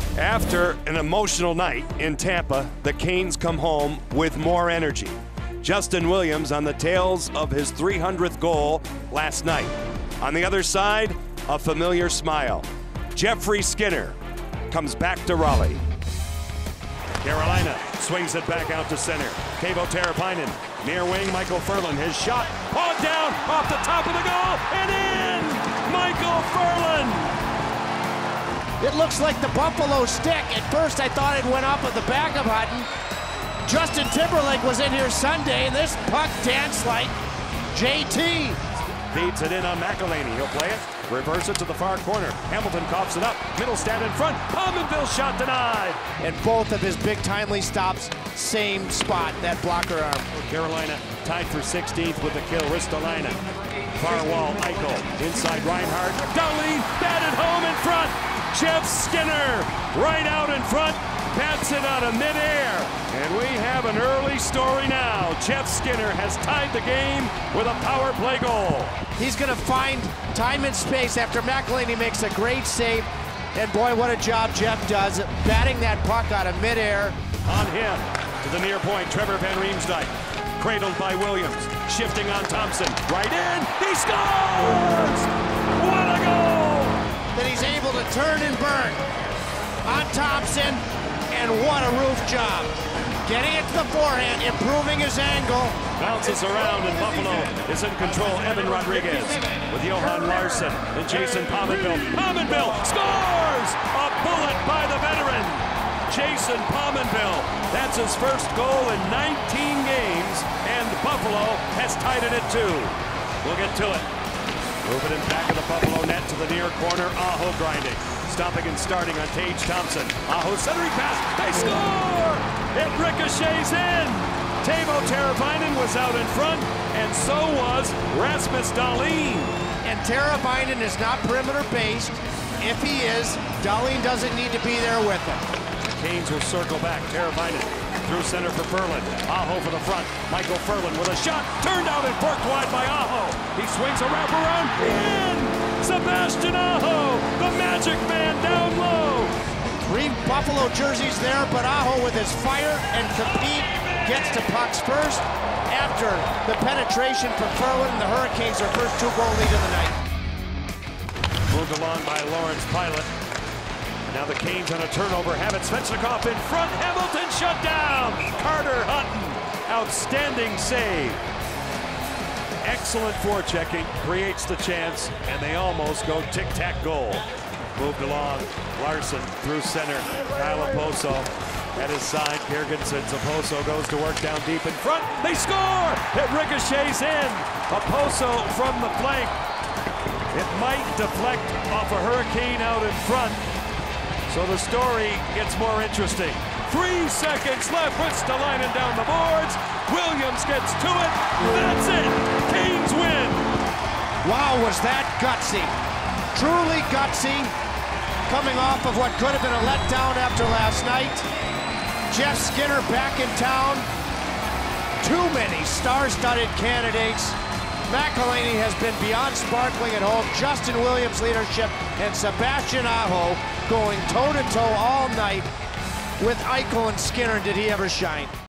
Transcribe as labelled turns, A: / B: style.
A: After an emotional night in Tampa, the Canes come home with more energy. Justin Williams on the tails of his 300th goal last night. On the other side, a familiar smile. Jeffrey Skinner comes back to Raleigh. Carolina swings it back out to center. Teuvo Teravainen, near wing, Michael Ferland, his shot, pawed down off the top of the goal, and in! Michael Ferland!
B: It looks like the Buffalo stick. At first I thought it went up at the back of Hutton. Justin Timberlake was in here Sunday, and this puck danced like JT.
A: Feeds it in on McElhaney. He'll play it, reverse it to the far corner. Hamilton coughs it up, Middlestad in front. Pominville shot denied.
B: And both of his big timely stops, same spot, that blocker arm.
A: Carolina tied for 16th with the kill. Ristolainen, far wall, Eichel, inside Reinhardt. Dahlin batted home in front. Jeff Skinner right out in front, bats it out of midair. And we have an early story now. Jeff Skinner has tied the game with a power play goal.
B: He's going to find time and space after McElhaney makes a great save. And boy, what a job Jeff does, batting that puck out of midair.
A: On him, to the near point, Trevor Van Riemsdyk. Cradled by Williams, shifting on Thompson. Right in, he scores! What a goal!
B: That he's able to turn and burn on Thompson, and what a roof job. Getting it to the forehand, improving his angle.
A: Bounces around, and Buffalo is in control. Evan Rodriguez with Johan Larsson and Jason Pominville. Pominville scores! A bullet by the veteran, Jason Pominville. That's his first goal in 19 games, and Buffalo has tied it at 2. We'll get to it. Moving it back of the Buffalo net to the near corner. Aho grinding. Stopping and starting on Tage Thompson. Aho centering pass. They score! It ricochets in. Teuvo Teravainen was out in front, and so was Rasmus Dahlin.
B: And Teravainen is not perimeter based. If he is, Dahlin doesn't need to be there with him.
A: Canes will circle back. Teravainen through center for Ferland. Aho for the front. Michael Ferland with a shot. Turned out and forked wide by Aho. He swings a wraparound. In! Sebastian Aho, the magic man down low.
B: 3 Buffalo jerseys there, but Aho with his fire and compete gets to pucks first. After the penetration from Ferland, and the Hurricanes their first 2-goal lead of the night.
A: Moved along by Lawrence Pilot. Now the Canes on a turnover have it. Svechnikov in front. Hamilton shut down. Carter Hutton. Outstanding save. Excellent forechecking. Creates the chance. And they almost go tic-tac goal. Moved along. Larsson through center. Kyle Oposo at his side. Girgensons. Oposo goes to work down deep in front. They score! It ricochets in. Oposo from the flank. It might deflect off a Hurricane out in front. So the story gets more interesting. 3 seconds left. Ristolainen down the boards. Williams gets to it. That's it. Canes win.
B: Wow, was that gutsy. Truly gutsy. Coming off of what could have been a letdown after last night. Jeff Skinner back in town. Too many star-studded candidates. McElhaney has been beyond sparkling at home. Justin Williams' leadership and Sebastian Aho going toe-to-toe all night with Eichel and Skinner. Did he ever shine?